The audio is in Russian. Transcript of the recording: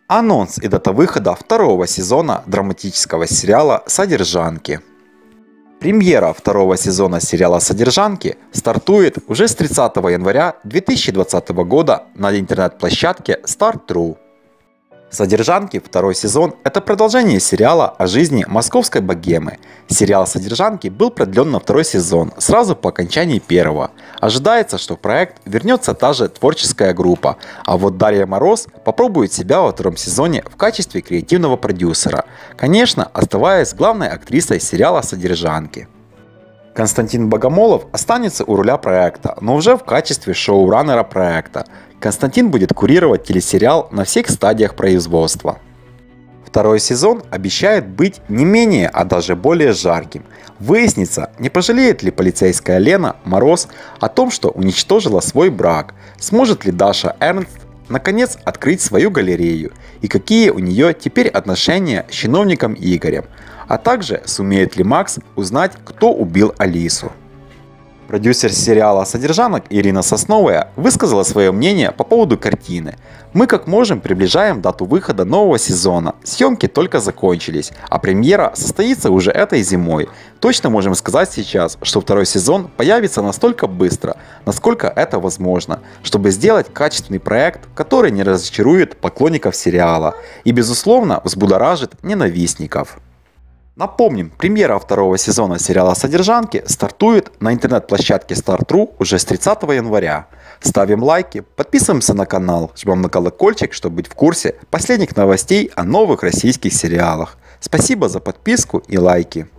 Анонс и дата выхода второго сезона драматического сериала «Содержанки». Премьера второго сезона сериала «Содержанки» стартует уже с 30 января 2020 года на интернет-площадке Start.ru. «Содержанки» второй сезон – это продолжение сериала о жизни московской богемы. Сериал «Содержанки» был продлен на второй сезон, сразу по окончании первого. Ожидается, что в проект вернется та же творческая группа, а вот Дарья Мороз попробует себя во втором сезоне в качестве креативного продюсера, конечно, оставаясь главной актрисой сериала «Содержанки». Константин Богомолов останется у руля проекта, но уже в качестве шоураннера проекта. Константин будет курировать телесериал на всех стадиях производства. Второй сезон обещает быть не менее, а даже более жарким. Выяснится, не пожалеет ли полицейская Лена Мороз о том, что уничтожила свой брак, сможет ли Даша Эрнст наконец открыть свою галерею и какие у нее теперь отношения с чиновником Игорем, а также сумеет ли Макс узнать, кто убил Алису. Продюсер сериала «Содержанок» Ирина Сосновая высказала свое мнение по поводу картины. «Мы как можем приближаем дату выхода нового сезона. Съемки только закончились, а премьера состоится уже этой зимой. Точно можем сказать сейчас, что второй сезон появится настолько быстро, насколько это возможно, чтобы сделать качественный проект, который не разочарует поклонников сериала и, безусловно, взбудоражит ненавистников». Напомним, премьера второго сезона сериала «Содержанки» стартует на интернет-площадке Start.ru уже с 30 января. Ставим лайки, подписываемся на канал, жмем на колокольчик, чтобы быть в курсе последних новостей о новых российских сериалах. Спасибо за подписку и лайки.